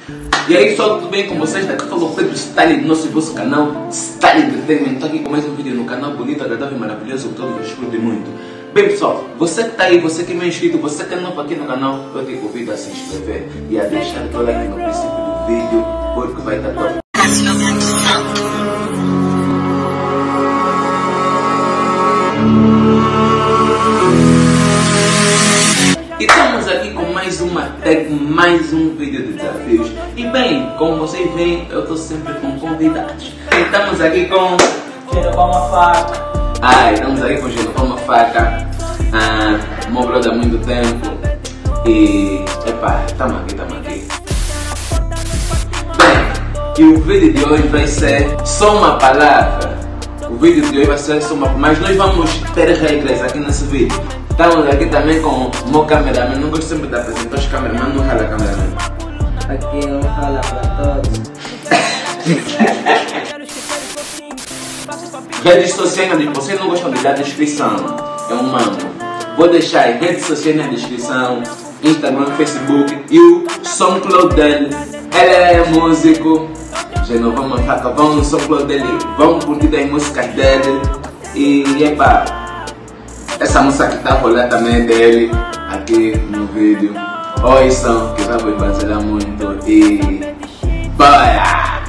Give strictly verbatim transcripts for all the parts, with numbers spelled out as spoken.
E aí pessoal, tudo bem com vocês? Daqui falou Pedro Style do nosso e vosso canal Style Entertainment. Estou aqui com mais um vídeo no canal bonito, agradável e maravilhoso, que todos vos curtem muito. Bem pessoal, você que está aí, você que não é inscrito, você que é novo aqui no canal, eu te convido a se inscrever e a deixar o like no princípio do vídeo, porque vai estar top. E estamos aqui com mais uma tag, mais um vídeo de desafios. E bem, como vocês veem, eu estou sempre com convidados. E estamos aqui com Genopalma Faca. Ai, estamos aqui com Genopalma Faca. Ah, meu brother há muito tempo. E epá, estamos aqui, estamos aqui. Bem, e o vídeo de hoje vai ser só uma palavra. O vídeo de hoje vai ser só uma palavra, mas nós vamos ter regras aqui nesse vídeo. Estamos aqui também com o meu cameraman. Não gosto sempre de apresentar os cameraman, não rala cameraman. Aqui não fala para todos. Redes sociais, vocês não gostam de dar descrição, é um mambo. Vou deixar as redes sociais na descrição, Instagram, Facebook e o SoundCloud dele. Ele é músico, Genopalma Faca, vão no SoundCloud dele, vão curtir as músicas dele. E epa, essa música que está rolando também é dele, aqui no vídeo. Ouçam, que vai vos vacilar muito e bora!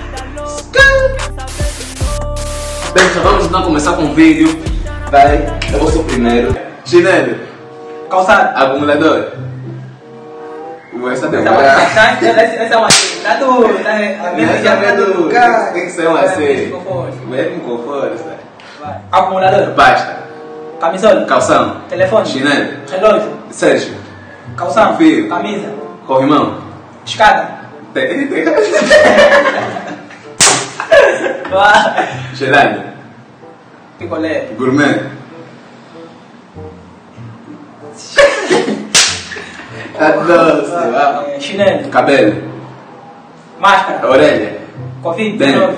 Bem, então vamos então começar com o vídeo. Vai, eu vou ser o primeiro. Chinelo, Calçado. acumulador. Ué, essa Essa demora. é uma tá do. A minha já tá do. Tem que ser uma assim. Ué, com força. Acumulador. Basta. Camisola. Calção. Telefone. Chinelo. Relógio. Sérgio. Calção. Fio. Camisa. Corrimão. Escada. Tem, tem. Vai. Gelado. Picolé. Gourmet. Tá doce. Vai. É, Chinelo. Cabelo. Máscara. Orelha. Covid Dente. dezenove.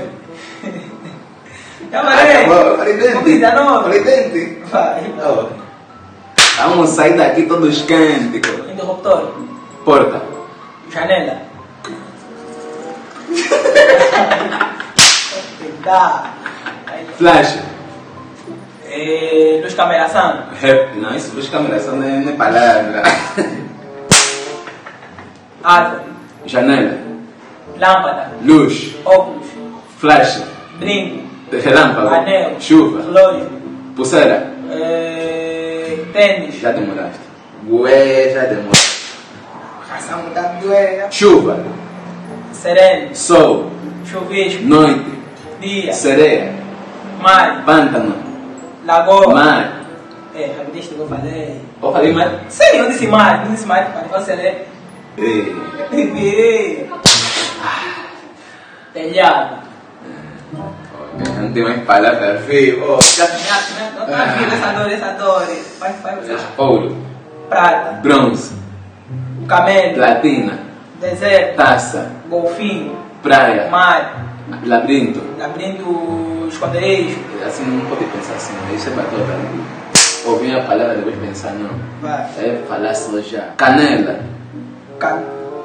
Eu Ah, falei. acabou, eu falei dente. Covid dezenove. Falei dente. Vai. Oh. Vamos sair daqui todos cânticos. Interruptor. Porta. Janela. Dá. Flash. É, luz cameração. Rap. Não, isso dos câmeras não é, não é palavra. Árvore. Janela. Lâmpada. Luz. Óculos. Flash. Brinco. Relâmpago. Anel. Chuva. Relógio. Pulseira. É, tênis. Já demoraste. Ué, já demoraste. Ração da doer. Chuva. Sereno. Sol. Chuvisco. Noite. Dia. Sereia. Mar. Pântano. Lagoa. Mar. É, já me disse o que eu falei. Eu falei mais. Sim, eu disse mar. Não disse mar. Mas você lê. Ei. Virei. Telhado. Não tem mais palavras, filho. Oh. Não tá vindo essa dor, essa dor. Vai, vai, vai. Ouro. Prata. Bronze. Camelo. Platina. Deserto. Taça. Golfinho. Praia. Mar. Labirinto. Labirinto. Esconderijo. Assim não pode pensar assim, isso é batota. Ouvir a palavra depois pensar, não. Vai. É falar só já. Canela. Ca-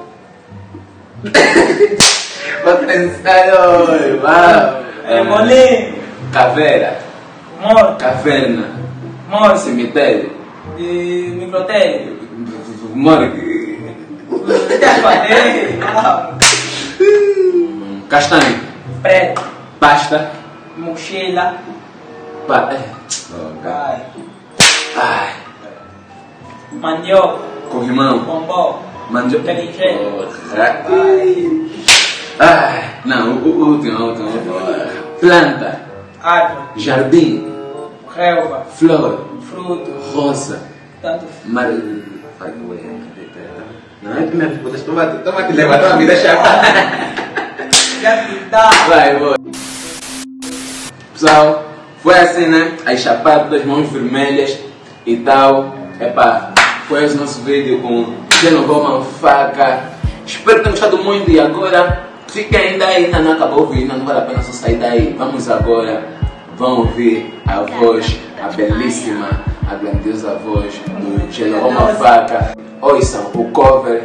Vou pensar hoje, uau. É, molinho. Caveira. Morto. Caverna. Morto. Cemitério. De microtério. Morgue. Já falei. Não. Castanho. Preto. Pasta. Mochila. Pa... é. Oh, Vai. Ai. Mandioca. Corrimão. Bombom. Manjo... Berinjela. Porra. Vai. Ai. Não, o, o último, o último. Planta. Árvore. Jardim. Relva. Flor. Fruto. Rosa. Tanto. Mar... Ai, ué, cadê? Não é que me respondas. Toma, toma que leva, toma, me deixa. Já te dá. Vai, vai. Pessoal, foi assim, né? As chapadas, mãos vermelhas e tal. Epá, foi esse nosso vídeo com Genopalma Faca. Espero que tenham gostado muito e agora fiquem ainda aí, ainda não acabou o vídeo, não vale a pena só sair daí. Vamos agora, vão ouvir a voz, a belíssima, a grandiosa voz do Genopalma Faca. Ouçam o cover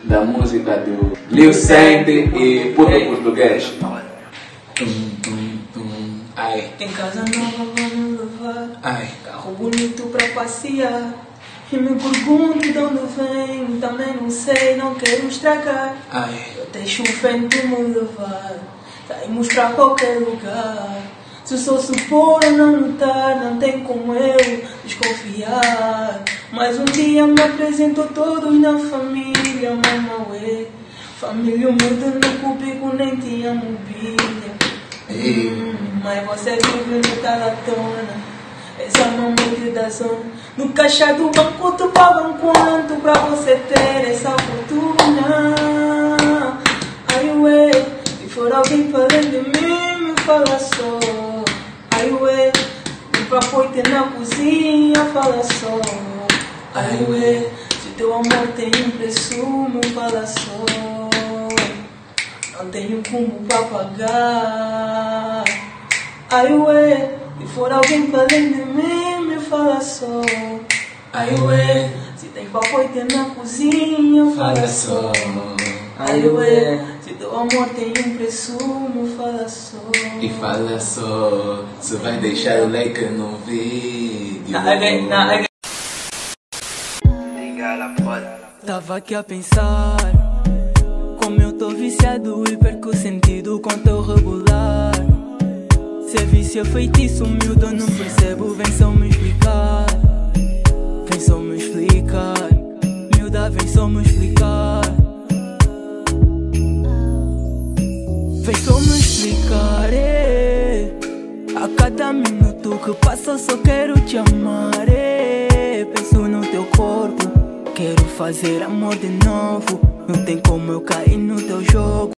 da música do Lil Saint e Puto Português. Tum, tum, tum. Ai. Em casa nova vamos levar, Ai. carro bonito pra passear. E me pergunto de onde vem, também não sei, não quero estragar. Ai. Eu deixo o vento me levar, saímos pra qualquer lugar. Se sou supor ou não notar, não tem como eu desconfiar. Mas um dia me apresentou todos na família, mamauê. Família humilde no cubículo, nem tinha mobília. Hum, mas você vive no calatona, essa mamãe da zona. No caixa do banco tu pagam quanto pra você ter essa fortuna? Ai ué, se for alguém falando de mim, me fala só. Ai ué, vem pra poite na cozinha, fala só. Ai ué, se teu amor tem um preço, me fala só. Não tenho como pra pagar. Ai ué, se for alguém falando de mim, me fala só. Ai ué, se tem papoite na cozinha, fala só. Ai ué, se teu amor tem um preço, me fala só. E fala só, se vai deixar o like no vídeo. Nah, again, nah, again. Tava aqui a pensar como eu tô viciado e perco o sentido com teu regular. Se é vício, é feitiço, miúdo, eu não percebo. Vem só me explicar, vem só me explicar. Miúda, vem só me explicar. Vem só me explicar, é. A cada minuto que passa eu só quero te amar, é. Penso no teu corpo, quero fazer amor de novo. Não tem como eu cair no teu jogo.